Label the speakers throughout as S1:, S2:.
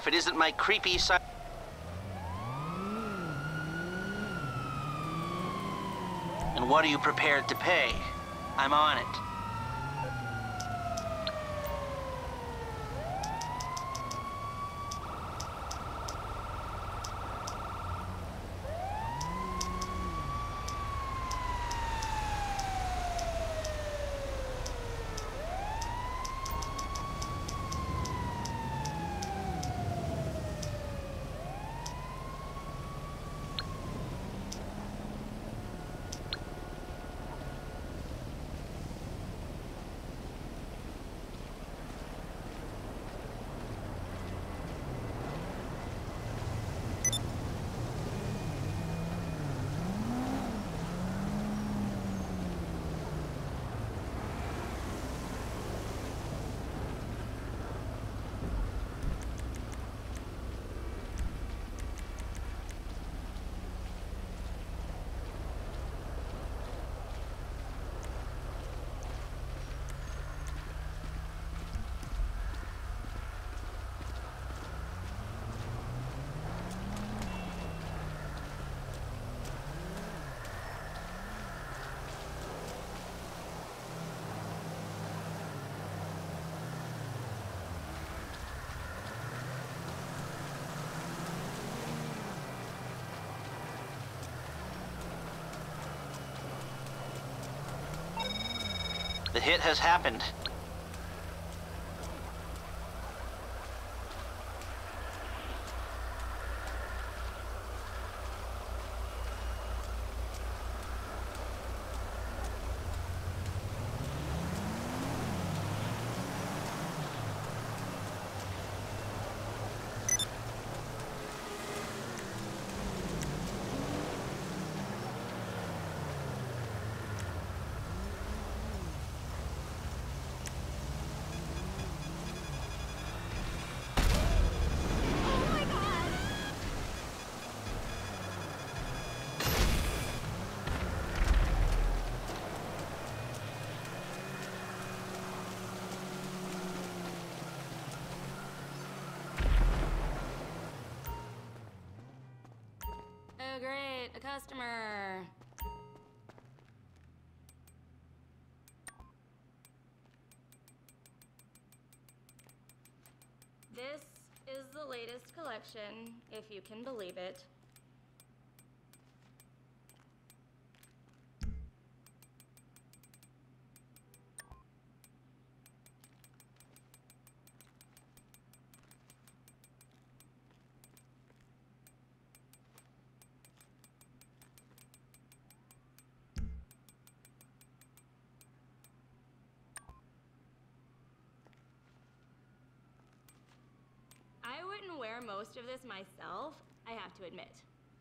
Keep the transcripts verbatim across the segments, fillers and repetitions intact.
S1: if it isn't my creepy side. And what are you prepared to pay? I'm on it. The hit has happened.
S2: Oh great, a customer. This is the latest collection, if you can believe it. I wouldn't wear most of this myself, I have to admit.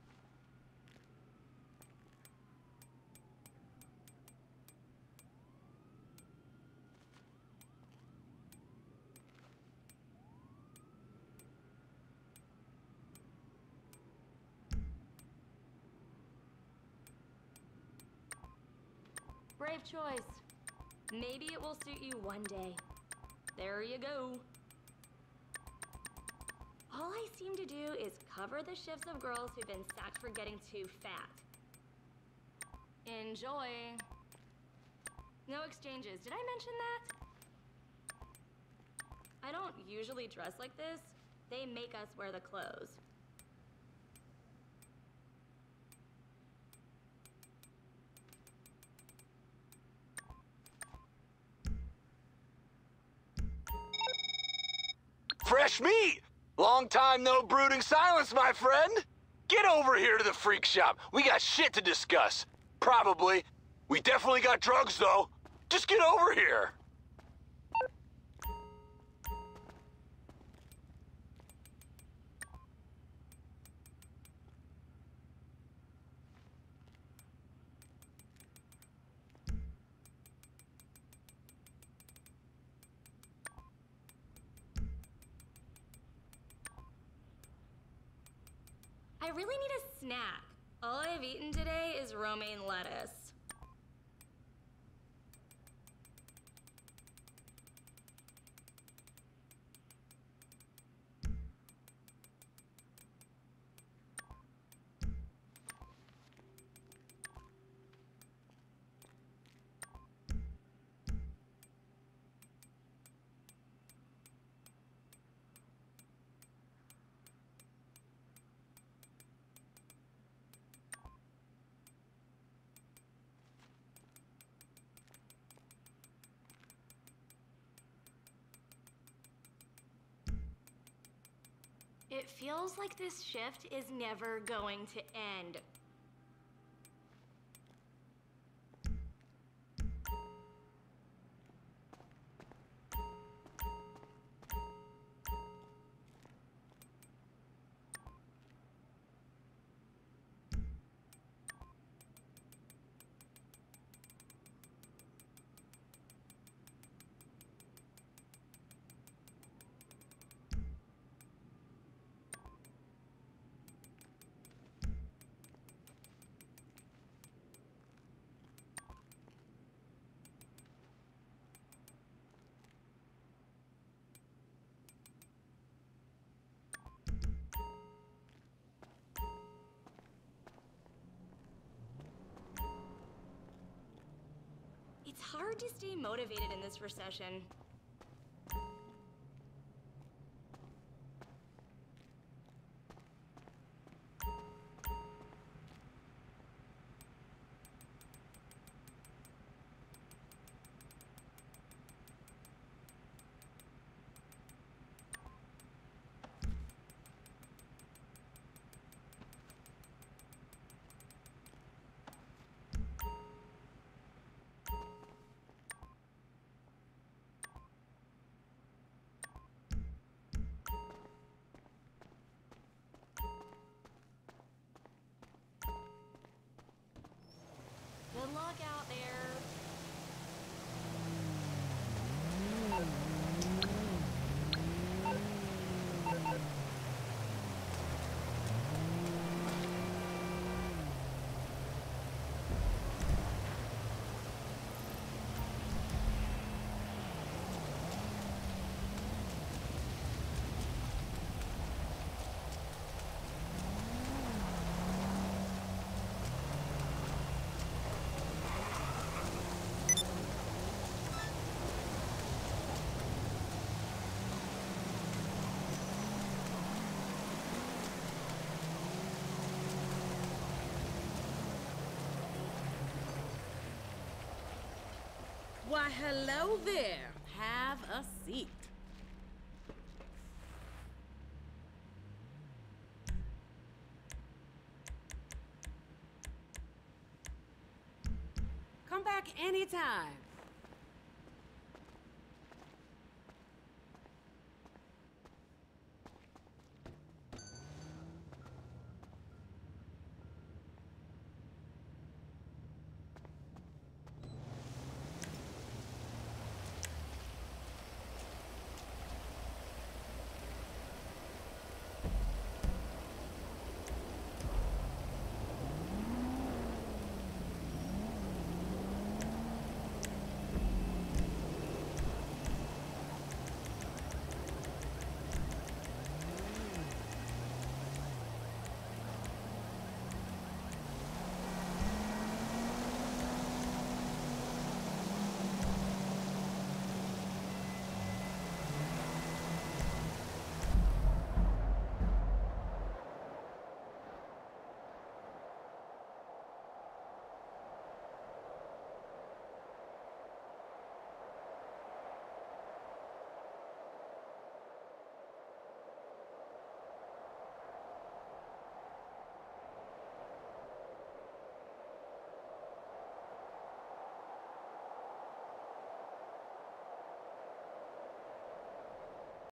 S2: Brave choice. Maybe it will suit you one day. There you go. All I seem to do is cover the shifts of girls who've been sacked for getting too fat. Enjoy. No exchanges. Did I mention that? I don't usually dress like this. They make us wear the clothes.
S3: Fresh meat! Long time no brooding silence, my friend! Get over here to the freak shop. We got shit to discuss. Probably. We definitely got drugs, though. Just get over here.
S2: I really need a snack. All I've eaten today is romaine lettuce. It feels like this shift is never going to end. It's hard to stay motivated in this recession. Good luck out there.
S4: Why, hello there. Have a seat. Come back anytime.